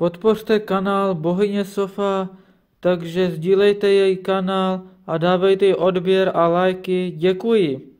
Podpořte kanál Bohyně Sofa, takže sdílejte její kanál a dávejte jí odběr a lajky. Děkuji.